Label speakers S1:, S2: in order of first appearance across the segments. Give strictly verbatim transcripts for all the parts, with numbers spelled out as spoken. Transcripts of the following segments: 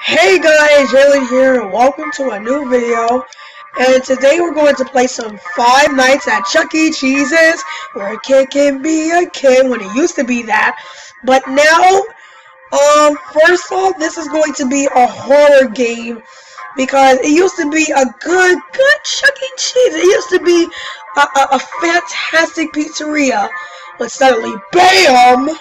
S1: Hey guys, Jalen here, and welcome to a new video. And today we're going to play some Five Nights at Chuck E. Cheese's, where a kid can be a kid when it used to be that. But now, um, first off, this is going to be a horror game because it used to be a good, good Chuck E. Cheese. It used to be a, a, a fantastic pizzeria, but suddenly, BAM!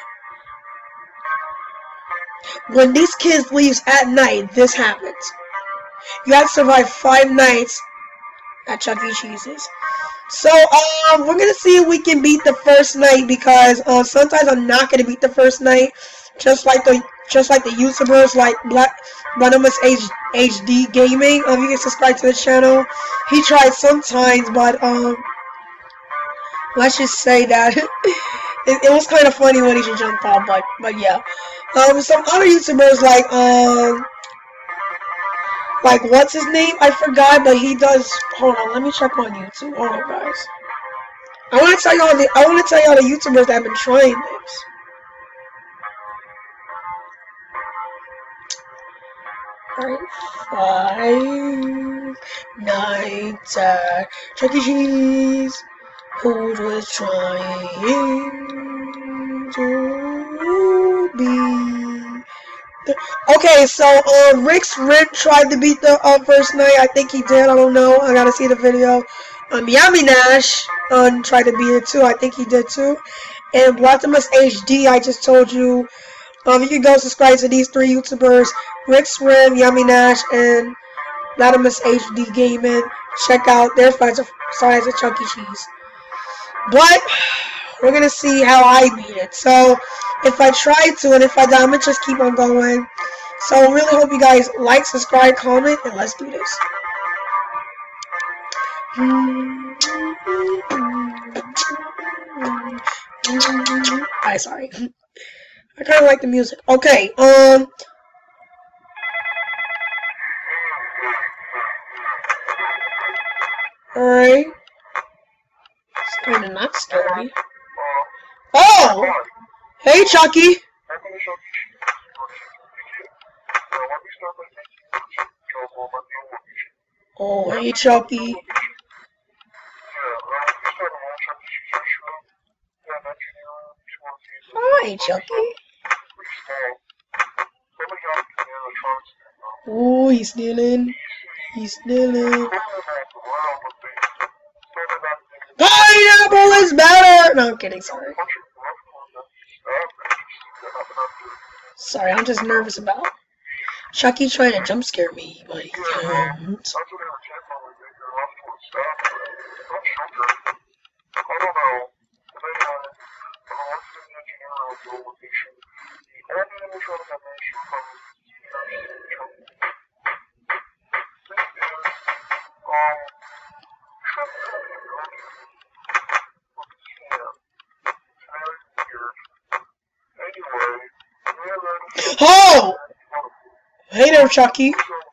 S1: When these kids leaves at night, this happens. You have to survive five nights at Chuck E. Cheese's. So, um, we're gonna see if we can beat the first night because uh, sometimes I'm not gonna beat the first night, just like the just like the YouTubers like Black Bladimus H D Gaming. Um, you can subscribe to the channel. He tried sometimes, but um, let's just say that it, it was kind of funny when he should jump off. But but yeah. Um, some other YouTubers like, um, like, what's his name? I forgot, but he does, hold on, let me check on YouTube. Hold on, guys. I want to tell y'all the, I want to tell y'all the YouTubers that have been trying this. Alright, Five Nights at Chuck E. Cheese. Who was trying to be... Okay, so uh, Rick's Rick tried to beat the uh, first night. I think he did. I don't know. I gotta see the video. Um, Yami Nash um, tried to beat it too. I think he did too. And Bladimus H D, I just told you. Um, you can go subscribe to these three YouTubers: Rick's Rim, Yami Nash, and Bladimus H D Gaming. Check out their sides of sides of Chuck E. Cheese. But we're gonna see how I beat it. So if I try to, and if I die, I'm gonna just keep on going. So I really hope you guys like, subscribe, comment, and let's do this. Alright, sorry. I kind of like the music. Okay, um. Alright. It's kind of not scary. Oh! Hey, Chucky! Oh, hey, Chucky. Hi, Chucky. Oh, he's stealing. He's stealing. Pineapple is better! No, I'm kidding, sorry. Sorry, I'm just nervous about Chucky trying to jump scare me, but he can't. Oh! Hey there, Chucky.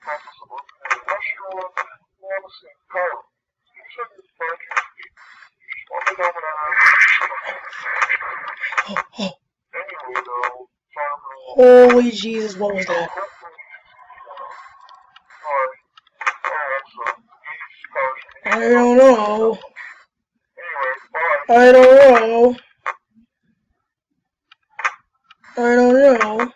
S1: Oh, oh. Holy Jesus, what was that? I don't know. I don't know. I don't know.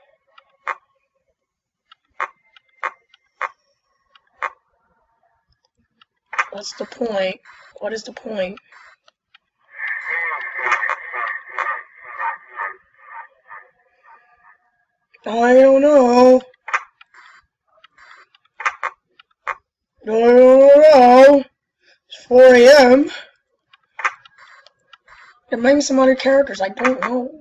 S1: What's the point? What is the point? I don't know. I don't know. It's four A M There might be some other characters. I don't know.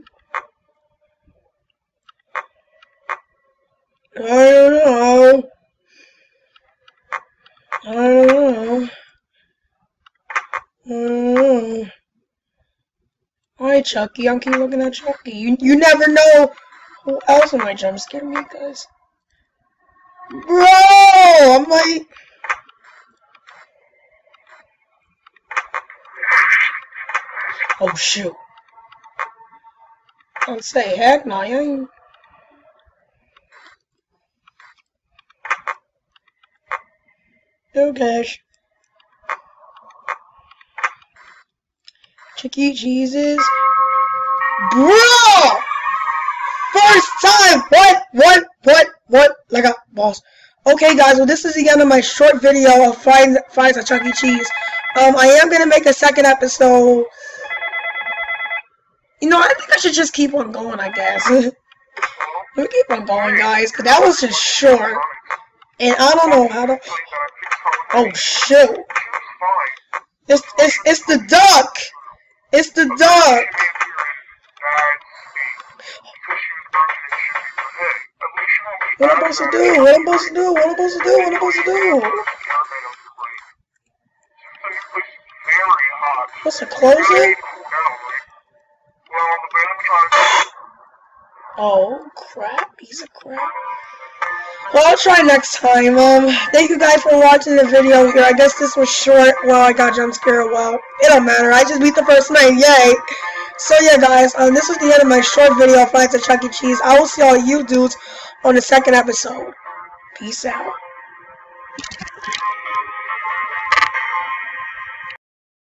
S1: I don't know. I don't know. I don't know. Hi, Chucky. I'm keep looking at Chucky. You you never know who else might jump scare me, guys. Bro, I'm like. Oh shoot. Don't say heck no, you ain't. No cash. Chuck E. Cheese's. Bro! First time! What? What? What? What? Like a boss. Okay, guys. Well, this is the end of my short video of fries, fries at Chuck E. Cheese. Um, I am gonna make a second episode. You know, I think I should just keep on going, I guess. We'll keep on going, guys, because that was just short. And I don't know how to... Oh, shoot. It's, it's, it's the duck. It's the duck. What am I supposed to do? What am I supposed to do? What am I supposed to do? What am I supposed to do? What's the closing? Oh, crap. Piece of crap. Well, I'll try next time. Um, thank you guys for watching the video here. I guess this was short. Well, I got jump scared. Well, it don't matter. I just beat the first night. Yay. So, yeah, guys. Um, this was the end of my short video of Flights at Chuck E. Cheese. I will see all you dudes on the second episode. Peace out.